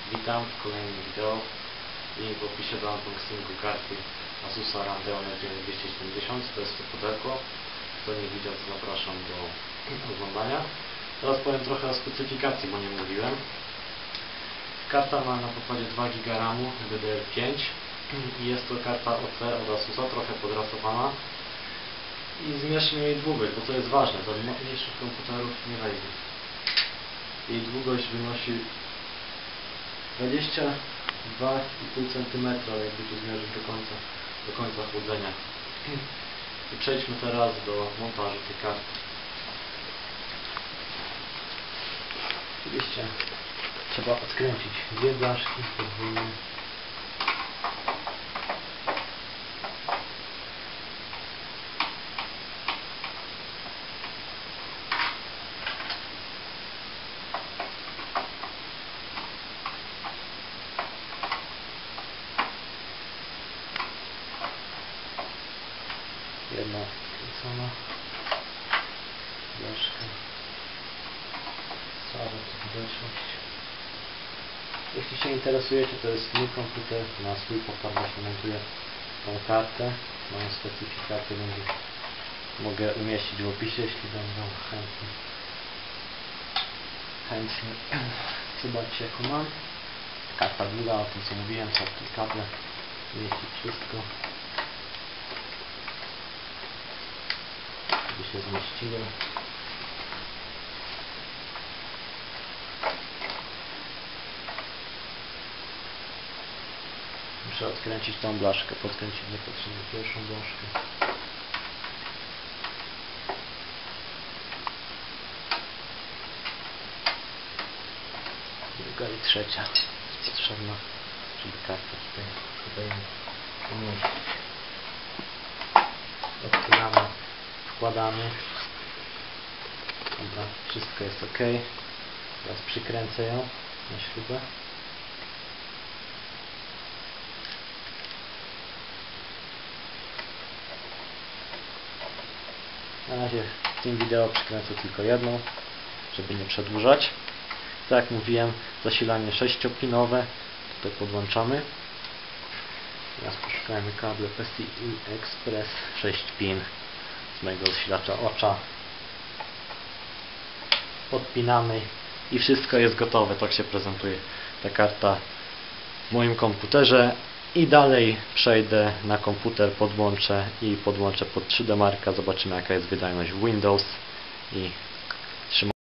Witam w kolejnym wideo. Link w opisie do unboxingu karty Asusa Radeon R9270. To jest to pudełko. Kto nie widział, to zapraszam do oglądania. Teraz powiem trochę o specyfikacji, bo nie mówiłem. Karta ma na pokładzie 2 GB RAM-u DDR5 i jest to karta OC od Asusa, trochę podrasowana. I zmierzmy jej długość, bo to jest ważne, do mniejszych komputerów nie wejdzie. Jej długość wynosi 22,5 cm, ale jakby tu zmierzyć do końca chłodzenia. I przejdźmy teraz do montażu tej karty. Oczywiście trzeba odkręcić dwie blaszki podwójne. Jedna odkręcona blaszka, cała widoczność. Jeśli się interesujecie, to jest mój komputer, na swój pokład właśnie montuję tą kartę. Moją specyfikację mogę umieścić w opisie, jeśli będą chętni zobaczcie, jaką mam. Karta długa, o tym co mówiłem, są tu kable, mieścić wszystko. By się zmieściło. Muszę odkręcić tą blaszkę, podkręcić niepotrzebnie pierwszą blaszkę. Druga i trzecia jest potrzebna, żeby kartę tutaj umieścić. Odpinamy, wkładamy. Dobra, wszystko jest ok. Teraz przykręcę ją na śrubę. Na razie w tym wideo przykręcę tylko jedną, żeby nie przedłużać. Tak jak mówiłem, zasilanie 6-pinowe. Tutaj podłączamy. Teraz poszukajmy kable PCI Express 6 pin z mojego zasilacza ocza. Podpinamy i wszystko jest gotowe. Tak się prezentuje ta karta w moim komputerze. I dalej przejdę na komputer, podłączę pod 3D Marka. Zobaczymy, jaka jest wydajność Windows i